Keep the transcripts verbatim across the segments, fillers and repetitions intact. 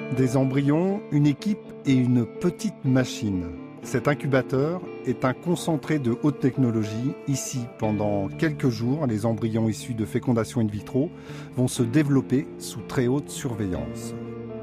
Des embryons, une équipe et une petite machine. Cet incubateur est un concentré de haute technologie. Ici, pendant quelques jours, les embryons issus de fécondation in vitro vont se développer sous très haute surveillance.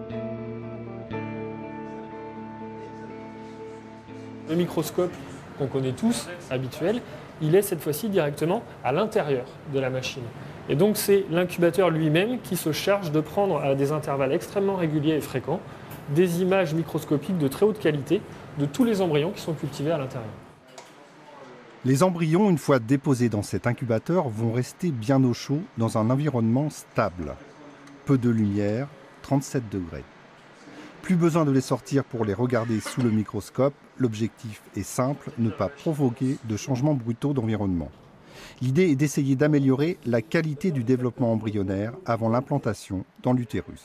Le microscope qu'on connaît tous, habituel, il est cette fois-ci directement à l'intérieur de la machine. Et donc c'est l'incubateur lui-même qui se charge de prendre à des intervalles extrêmement réguliers et fréquents des images microscopiques de très haute qualité de tous les embryons qui sont cultivés à l'intérieur. Les embryons, une fois déposés dans cet incubateur, vont rester bien au chaud dans un environnement stable. Peu de lumière, trente-sept degrés. Plus besoin de les sortir pour les regarder sous le microscope. L'objectif est simple, ne pas provoquer de changements brutaux d'environnement. L'idée est d'essayer d'améliorer la qualité du développement embryonnaire avant l'implantation dans l'utérus.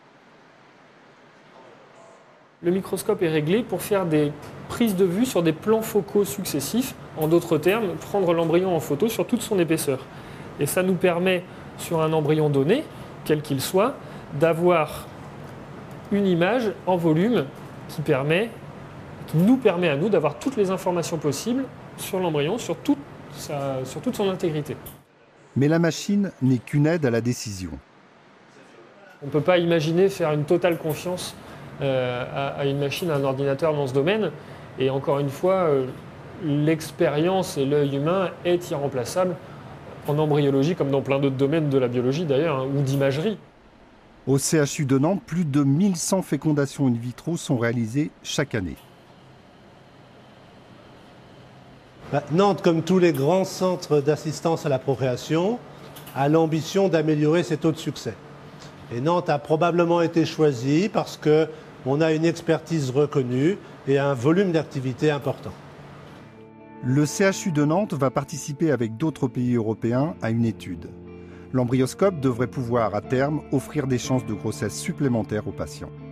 Le microscope est réglé pour faire des prises de vue sur des plans focaux successifs. En d'autres termes, prendre l'embryon en photo sur toute son épaisseur. Et ça nous permet, sur un embryon donné, quel qu'il soit, d'avoir une image en volume qui, permet, qui nous permet à nous d'avoir toutes les informations possibles sur l'embryon, sur toute, sa, sur toute son intégrité. Mais la machine n'est qu'une aide à la décision. On ne peut pas imaginer faire une totale confiance euh, à, à une machine, à un ordinateur dans ce domaine. Et encore une fois, euh, l'expérience et l'œil humain est irremplaçable en embryologie comme dans plein d'autres domaines de la biologie d'ailleurs, hein, ou d'imagerie. Au C H U de Nantes, plus de mille cent fécondations in vitro sont réalisées chaque année. Nantes, comme tous les grands centres d'assistance à la procréation, a l'ambition d'améliorer ses taux de succès. Et Nantes a probablement été choisie parce qu'on a une expertise reconnue et un volume d'activité important. Le C H U de Nantes va participer avec d'autres pays européens à une étude. L'embryoscope devrait pouvoir, à terme, offrir des chances de grossesse supplémentaires aux patients.